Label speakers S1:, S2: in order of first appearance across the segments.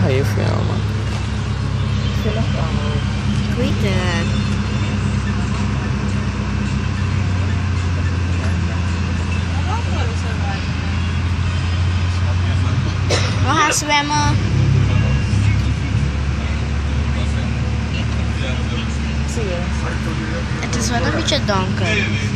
S1: je filmen?
S2: Ik weet het. We gaan zwemmen.
S1: Zie je?
S2: Het is wel een beetje donker.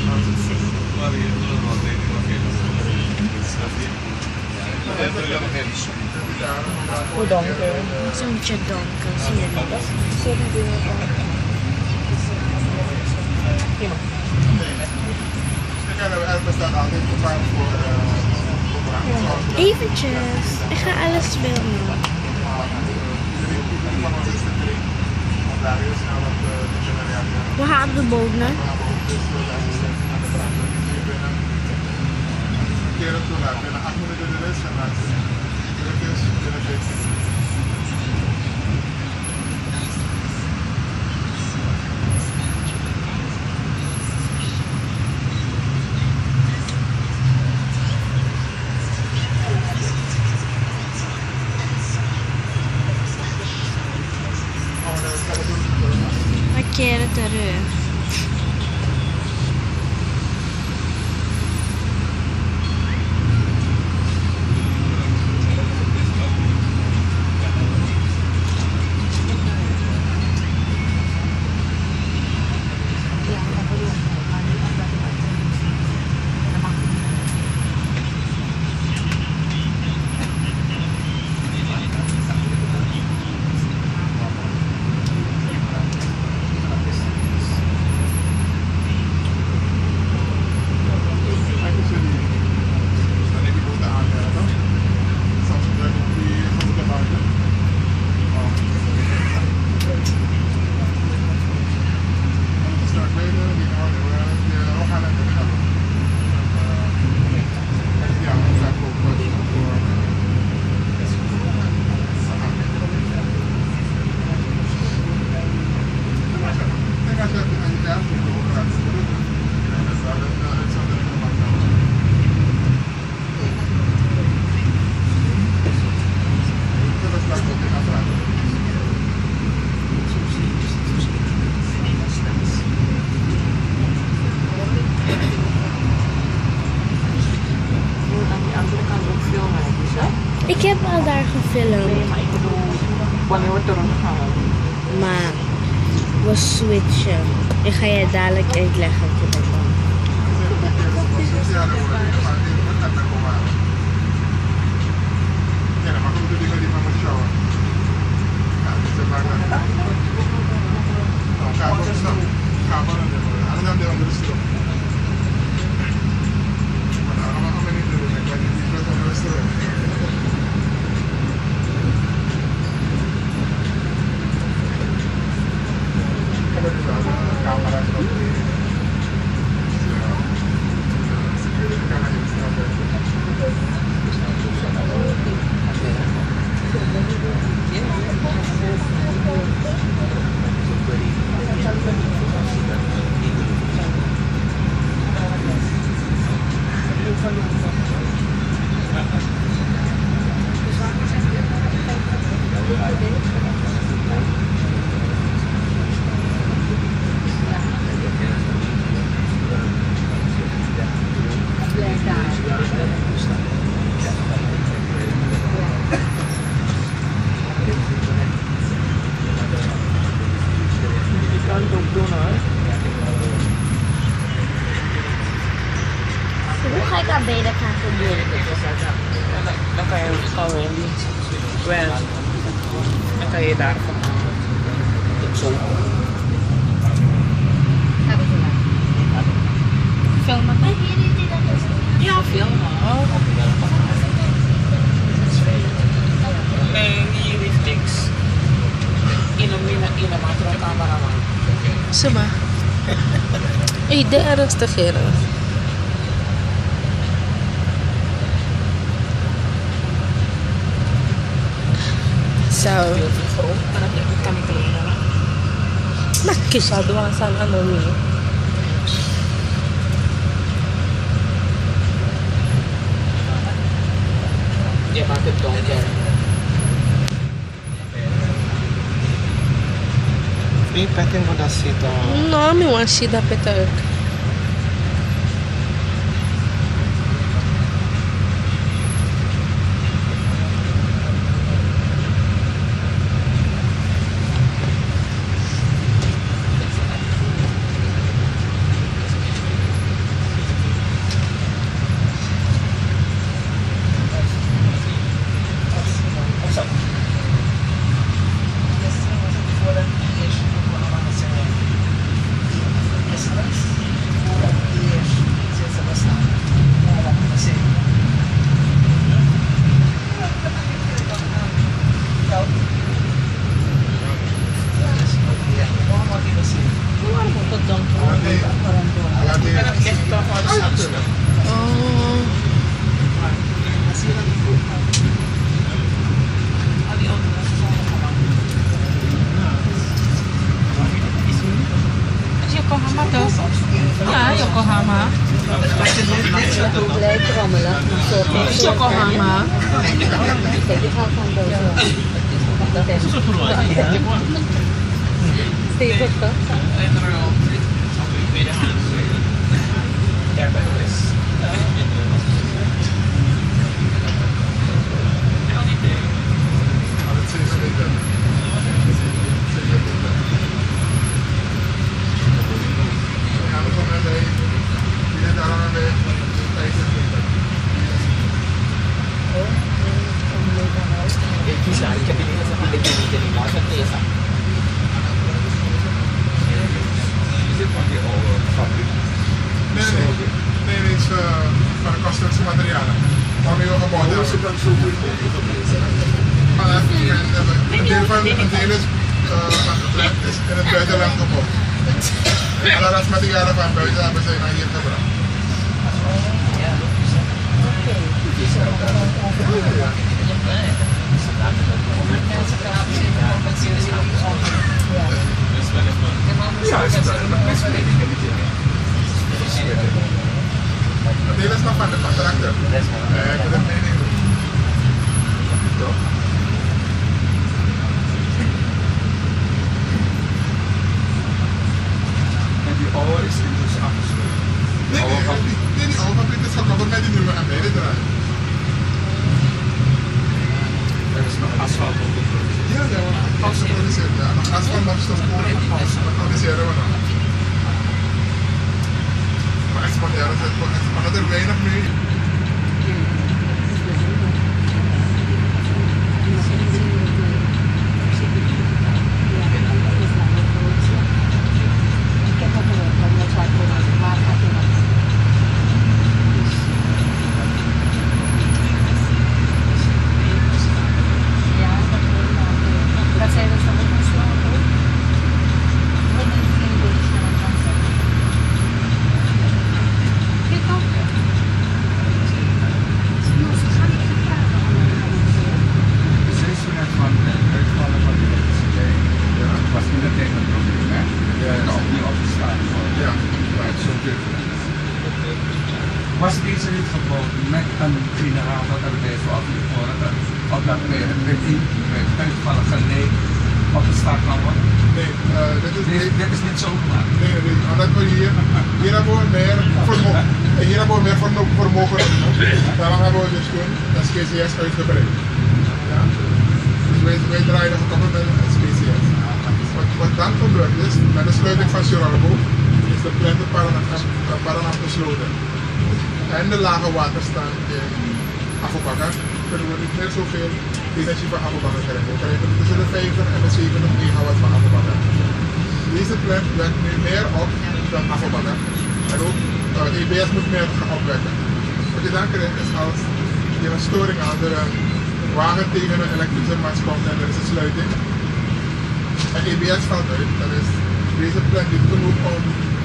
S1: Hoe donker?
S2: Het is een beetje donker, zie je niet? Eventjes, ik ga alles filmen. We gaan op de boot, hè? Keren terug. Ik heb al daar gefilmd.
S1: Nee, maar ik bedoel, wanneer we teruggaan.
S2: Maar we switchen. Ik ga je dadelijk uitleggen hoe dat kan. Hoe ga ik aan beneden gaan proberen?
S1: Dan kan je gewoon wel. Dan kan je daar zo.
S2: Filmen.
S1: Ja, filmen. Nee, hier is niks. In een macro-cameraman.
S3: Seba. Hey, de ernstigere. Zo.
S1: Kan ik leren.
S3: Nakis.
S1: Sa doon sa ano ni. Je maakt het donker.
S4: E petting for that seat.
S3: No, me want see that better. Ja, Yokohama.
S2: Blijft rommelen, maar zo.
S3: Yokohama.
S2: Kijk, die gaat van boven. Dat is stevig, toch?
S5: Nee, is van de constructiematerialen. Waarmee we gebouwd hebben. Maar een deel van een deel is in het buitenland gebouwd. En dat materialen van buiten hebben ze naar hier gebracht. Het deel is nog van de contractor. Ik wil het meenemen.
S4: En die oude is intussen afgesloten.
S5: Nee, die oude fabriek is gekoppeld met die nieuwe en beide draaien.
S4: Er is nog asfalt op de grond.
S5: Ja, als geproduceerd. Ja, nog asfalt nog stof koren. Dat produceren we nog. Maar exporteren is er weinig mee.
S4: Was deze niet gebouwd met een generator erbij zoals u hoorde, opdat bij uitvallen gelijk op de start kan worden?
S5: Nee,
S4: dit is niet zo gemaakt.
S5: Nee, omdat we hier hebben we meer vermogen. Hier hebben we meer vermogen. Daarom hebben we dus toen een SPCS uitgebreid. Ja? Dus wij draaien gekoppeld met een SPCS. Wat dan gebeurt is, met de sluiting van Chiralbo, is de plante Paraná gesloten. En de lage waterstand in Afobaka kunnen we niet meer zoveel energie van Afobaka krijgen. We krijgen tussen de 50 en de 70 megawatt van Afobaka. Deze plant werkt nu meer op dan Afobaka. En ook EBS moet meer gaan opwekken. Wat je dan krijgt is als je een storing aan de wagen tegen een elektrische mast komt en er is een sluiting. En EBS valt uit, dan is deze plant niet genoeg om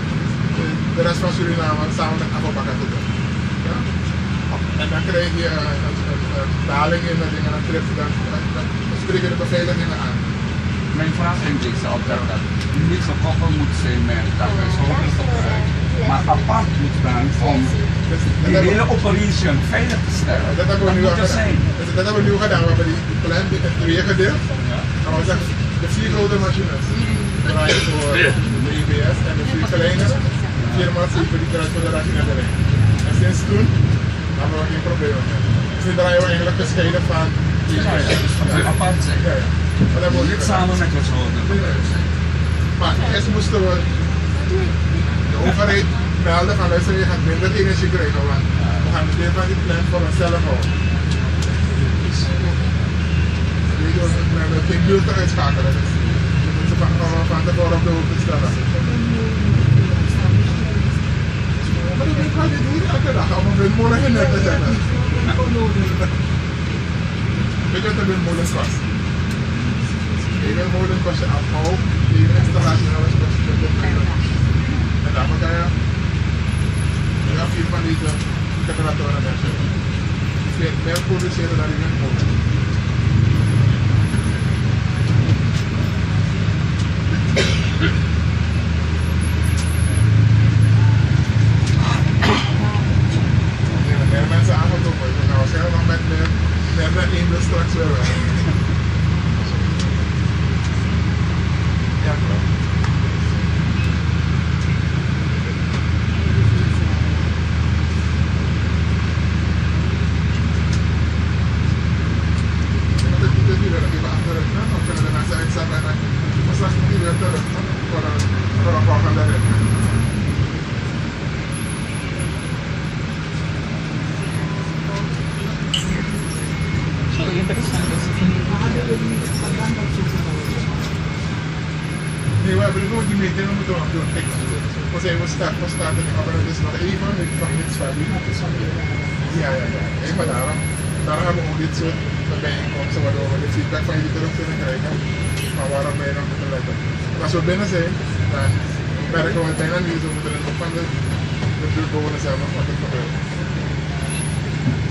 S5: de rest van Suriname samen met Afobaka te doen. Ja? En dan krijg je een daling in de dingen, dan spreken de beveiligingen aan.
S4: Mijn vraag in deze op dat niet gekoppeld moet zijn met dat er zoveel gebruik, maar apart moet staan om die hele operation veilig te stellen.
S5: Dat hebben we nu al gedaan. Dat hebben we nu gedaan, we hebben die plan in tweeën gedeeld. En we zeggen, de 4 grote machines. draaien voor de IBS en de vier kleinere firma's die draait voor de raffinadering. En sinds toen hebben we geen problemen meer. Dus nu draaien we eigenlijk gescheiden van de IBS.
S4: Apart zijn.
S5: Ja, ja. Maar dat wordt
S4: Niet samen met ons houden.
S5: Maar eerst moesten we de overheid melden van luister, je gaat minder energie krijgen, want we gaan een deel van die plan voor onszelf houden. Weet je, we hebben geen buurt uitschakelen, dus je moet ze van tevoren op de hoogte stellen. Maar dat kan je niet elke dag om een windmolen in te zetten. Weet je wat een windmolen kost? De windmolen kost je afbouw, de installatie kost je 20 euro. En daarvoor kan je 4 van deze temperaturen hebben. Meer produceren dan die windmolen. Meer mensen aangetrokken. We gaan waarschijnlijk nog met meer eenden straks weer weg. Ja, klopt. Dat is niet weer even achteruit, dan kunnen de mensen uitzetten en dan straks niet weer terug voor een volgende rit.
S1: Zo interessant is het.
S5: Nee, we hebben gewoon die meting moeten we doen. Kijk, we zijn starten nu, maar het is nog even, ik mag niets verder. Ja. Hey, maar daarom hebben we ook dit soort bijeenkomsten, waardoor we de feedback van jullie terug kunnen krijgen. Maar waarop wij nog moeten letten. Maar als we binnen zijn, dan merken we het bijna niet. We moeten het ook van de buurtbewoners hebben wat er gebeurt.